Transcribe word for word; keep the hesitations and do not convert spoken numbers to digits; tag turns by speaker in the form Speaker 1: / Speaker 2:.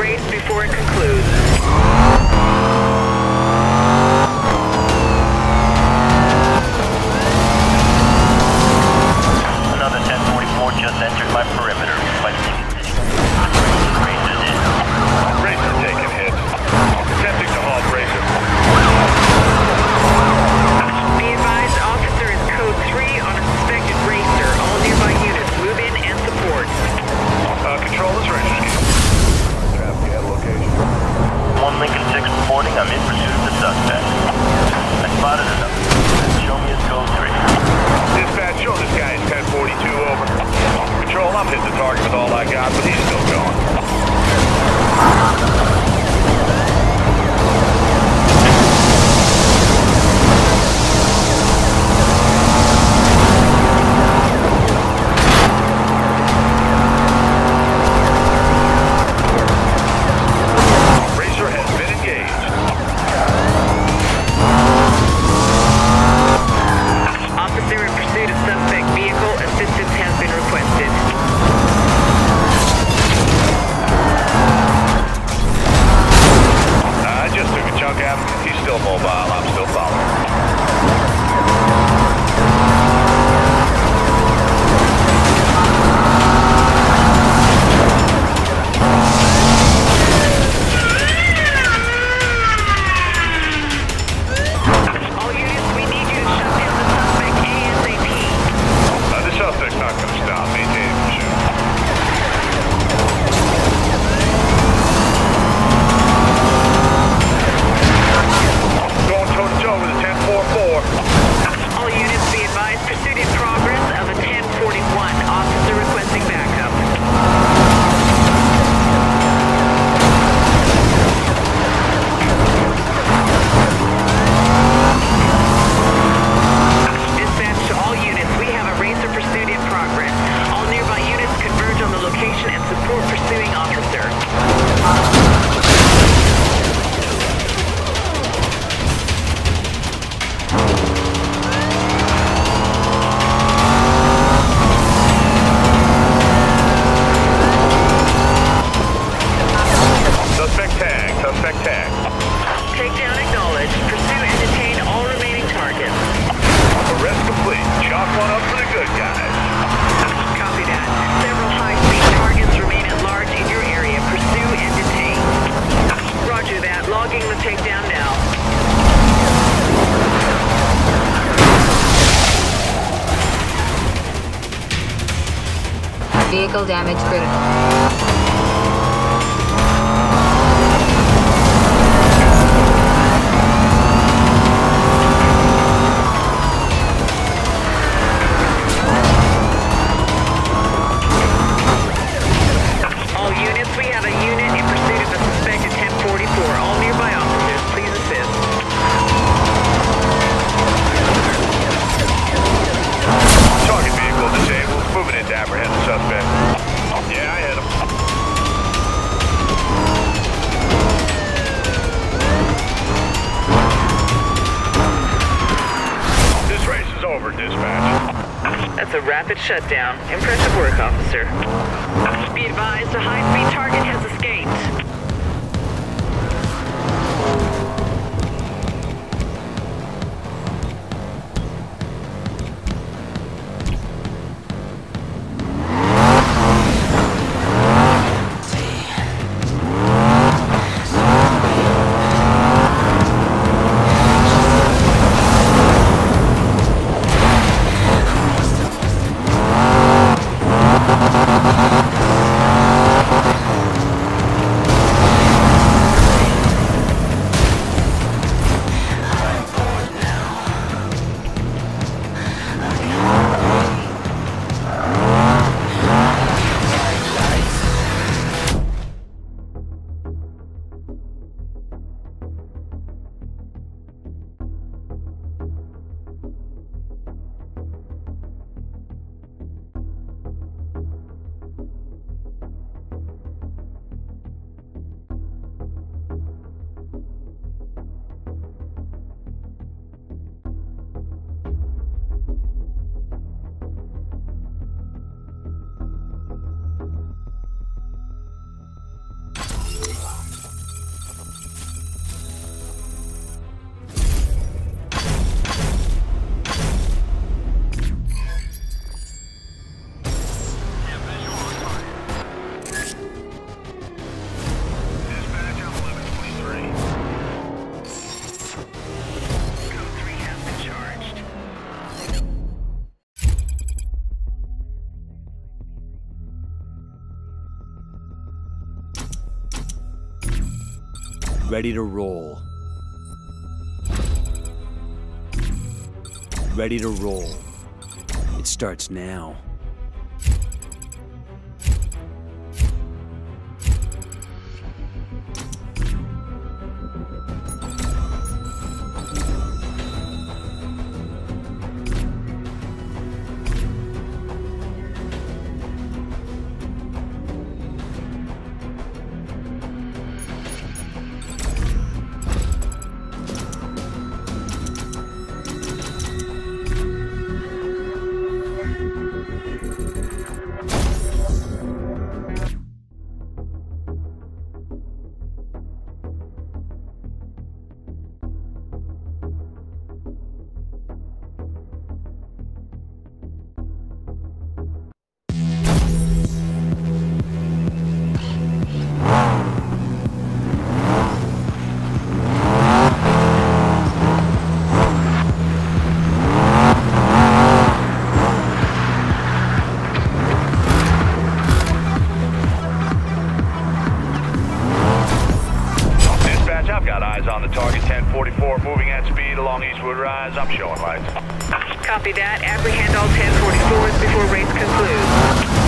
Speaker 1: race before it concludes.
Speaker 2: Another ten forty-four just entered my perimeter, requesting Racer's in.
Speaker 3: Racer taking hits. Attempting to halt Racer.
Speaker 1: Be advised, officer is code three on a suspected racer. All nearby units move in and support.
Speaker 3: Uh, control is ready. Traffic at location.
Speaker 2: One Lincoln six reporting I'm in pursuit of the suspect. I spotted another. Show me his code three.
Speaker 3: Dispatch, show this guy is ten forty-two over. Control, I'm hitting the target with all I got, but he's still going. Racer has been engaged.
Speaker 1: Officer in pursuit of suspect vehicle. Assistance has been requested.
Speaker 3: I just took a chunk out. He's still mobile. I'm still following.
Speaker 1: All units, we need you to shut down the suspect ASAP.
Speaker 3: Uh, the suspect's not going to stop. Maintain pursuit. Going toe-to-toe with a ten forty-four.
Speaker 1: All units, be advised, pursuit in progress of a ten forty-one. Officer requesting backup. Dispatch to all units. We have a racer pursuit in progress. All nearby units converge on the location and support pursuing officer.
Speaker 3: Suspect tag. Suspect tag.
Speaker 1: Takedown acknowledged. Pursue and detain all remaining targets.
Speaker 3: Arrest complete. Chalk one up for the good guys.
Speaker 1: Copy that. Several high-speed targets remain at large in your area. Pursue and detain. Roger that. Logging the takedown now.
Speaker 4: Vehicle damage critical.
Speaker 1: All units, we have a unit in pursuit of a suspected ten forty-four. All nearby officers, please assist.
Speaker 3: Target vehicle disabled. Moving in to apprehend the suspect. Yeah, I hit him. This race is over, dispatch.
Speaker 1: That's a rapid shutdown. Impressive work, officer. Be advised, a high-speed target has escaped.
Speaker 5: Ready to roll. Ready to roll. It starts now.
Speaker 3: On the target, ten forty-four, moving at speed along Eastwood Rise. I'm showing lights.
Speaker 1: Copy that. Apprehend all ten forty-fours before race concludes.